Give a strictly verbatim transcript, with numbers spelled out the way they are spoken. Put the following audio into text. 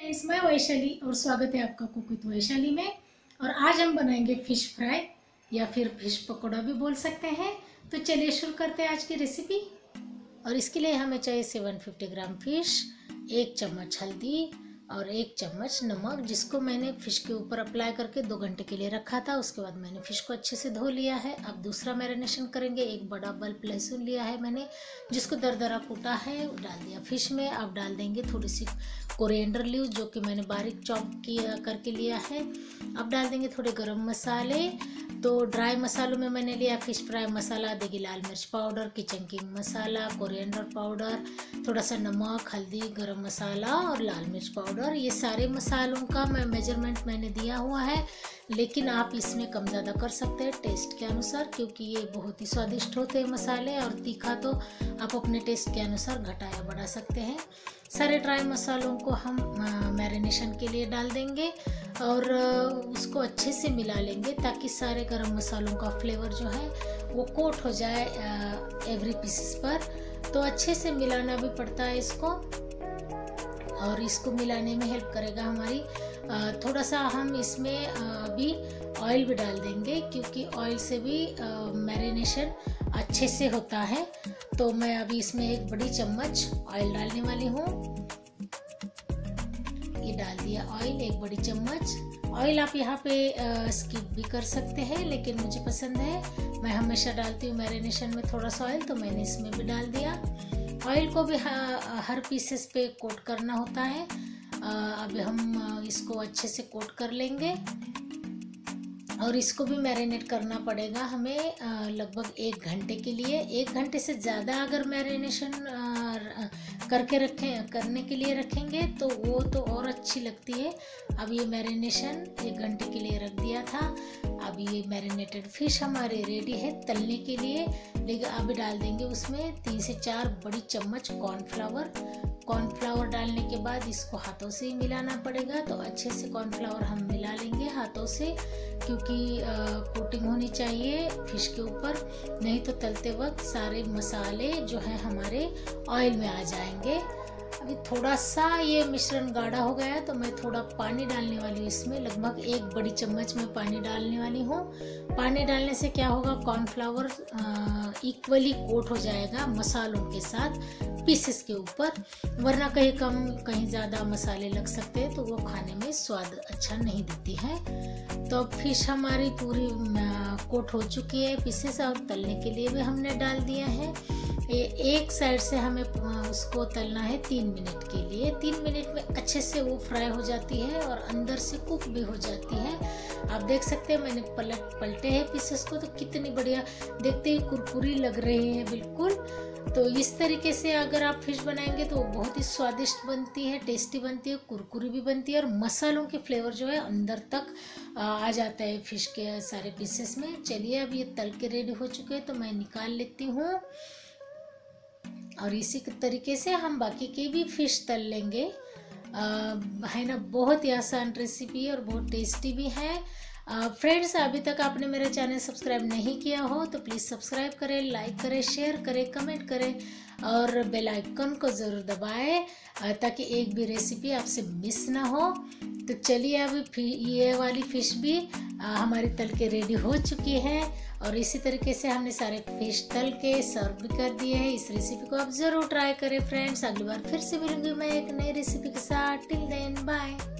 Friends, मैं वैशाली और स्वागत है आपका कुक विद वैशाली में। और आज हम बनाएंगे फ़िश फ्राई या फिर फ़िश पकौड़ा भी बोल सकते हैं। तो चलिए शुरू करते हैं आज की रेसिपी। और इसके लिए हमें चाहिए सात सौ पचास ग्राम फ़िश, एक चम्मच हल्दी और एक चम्मच नमक, जिसको मैंने फ़िश के ऊपर अप्लाई करके दो घंटे के लिए रखा था। उसके बाद मैंने फ़िश को अच्छे से धो लिया है। अब दूसरा मैरिनेशन करेंगे। एक बड़ा बल्ब लहसुन लिया है मैंने, जिसको दरदरा कूटा है, डाल दिया फ़िश में। अब डाल देंगे थोड़ी सी कोरिएंडर लीव्स, जो कि मैंने बारीक चॉप किया करके लिया है। अब डाल देंगे थोड़े गरम मसाले। तो ड्राई मसालों में मैंने लिया फ़िश फ्राई मसाला, देगी लाल मिर्च powder, Kitchen King masala, coriander powder, थोड़ा सा नमक, हल्दी, गरम मसाला और लाल मिर्च पाउडर। ये सारे मसालों का मैं मेजरमेंट मैंने दिया हुआ है, लेकिन आप इसमें कम ज़्यादा कर सकते हैं टेस्ट के अनुसार, क्योंकि ये बहुत ही स्वादिष्ट होते हैं मसाले। और तीखा तो आप अपने टेस्ट के अनुसार घटा या बढ़ा सकते हैं। सारे ड्राई मसालों को हम मैरिनेशन के लिए डाल देंगे और उसको अच्छे से मिला लेंगे, ताकि सारे गरम मसालों का फ्लेवर जो है वो कोट हो जाए एवरी पीसेस पर। तो अच्छे से मिलाना भी पड़ता है इसको, और इसको मिलाने में हेल्प करेगा हमारी थोड़ा सा हम इसमें अभी ऑयल भी डाल देंगे, क्योंकि ऑयल से भी मैरिनेशन अच्छे से होता है। तो मैं अभी इसमें एक बड़ी चम्मच ऑयल डालने वाली हूँ। ये डाल दिया ऑयल, एक बड़ी चम्मच ऑयल। आप यहाँ पे स्किप भी कर सकते हैं, लेकिन मुझे पसंद है, मैं हमेशा डालती हूँ मैरिनेशन में थोड़ा सा ऑयल, तो मैंने इसमें भी डाल दिया। ऑयल को भी हर पीसेस पे कोट करना होता है। अब हम इसको अच्छे से कोट कर लेंगे, और इसको भी मैरिनेट करना पड़ेगा हमें लगभग एक घंटे के लिए। एक घंटे से ज़्यादा अगर मैरिनेशन करके रखें करने के लिए रखेंगे तो वो तो और अच्छी लगती है। अब ये मैरिनेशन एक घंटे के लिए रख दिया था। अब ये मैरिनेटेड फ़िश हमारे रेडी है तलने के लिए। लेकिन अभी डाल देंगे उसमें तीन से चार बड़ी चम्मच कॉर्नफ्लावर। कॉर्नफ्लावर डालने के बाद इसको हाथों से ही मिलाना पड़ेगा। तो अच्छे से कॉर्नफ्लावर हम मिला लेंगे हाथों से, क्योंकि कोटिंग होनी चाहिए फ़िश के ऊपर, नहीं तो तलते वक्त सारे मसाले जो हैं हमारे ऑयल में आ जाएंगे। अभी थोड़ा सा ये मिश्रण गाढ़ा हो गया, तो मैं थोड़ा पानी डालने वाली हूँ इसमें। लगभग एक बड़ी चम्मच में पानी डालने वाली हूँ। पानी डालने से क्या होगा, कॉर्नफ्लावर इक्वली कोट हो जाएगा मसालों के साथ पीसेस के ऊपर, वरना कहीं कम कहीं ज़्यादा मसाले लग सकते हैं, तो वो खाने में स्वाद अच्छा नहीं देती है। तो फिश हमारी पूरी कोट हो चुकी है पीसेस, और तलने के लिए भी हमने डाल दिया है। एक साइड से हमें उसको तलना है तीन मिनट के लिए। तीन मिनट में अच्छे से वो फ्राई हो जाती है और अंदर से कुक भी हो जाती है। आप देख सकते हैं मैंने पलट पलटे हैं पीसेस को, तो कितनी बढ़िया देखते ही कुरकुरी लग रही है बिल्कुल। तो इस तरीके से अगर आप फिश बनाएंगे तो बहुत ही स्वादिष्ट बनती है, टेस्टी बनती है, कुरकुरी भी बनती है, और मसालों के फ्लेवर जो है अंदर तक आ जाता है फिश के सारे पीसेस में। चलिए अब ये तल के रेडी हो चुके हैं, तो मैं निकाल लेती हूँ। और इसी तरीके से हम बाकी की भी फ़िश तल लेंगे। आ, है ना, बहुत ही आसान रेसिपी और बहुत टेस्टी भी है। फ्रेंड्स, अभी तक आपने मेरा चैनल सब्सक्राइब नहीं किया हो तो प्लीज़ सब्सक्राइब करें, लाइक करें, शेयर करें, कमेंट करें, और बेल आइकन को ज़रूर दबाएं, ताकि एक भी रेसिपी आपसे मिस ना हो। तो चलिए अभी ये वाली फ़िश भी हमारी तल के रेडी हो चुकी है, और इसी तरीके से हमने सारे फिश तल के सर्व भी कर दिए हैं। इस रेसिपी को आप ज़रूर ट्राई करें फ्रेंड्स। अगली बार फिर से मिलूंगी मैं एक नई रेसिपी के साथ। Till then bye.